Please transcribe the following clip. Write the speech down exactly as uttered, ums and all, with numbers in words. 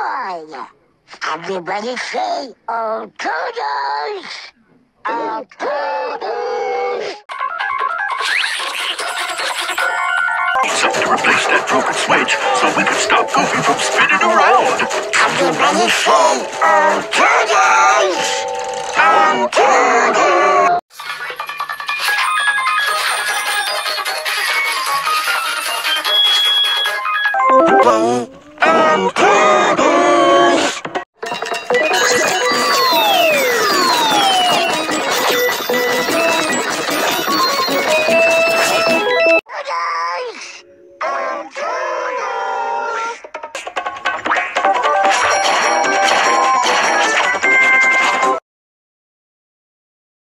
boy. Everybody say, oh, toodles! Oh, toodles! To replace that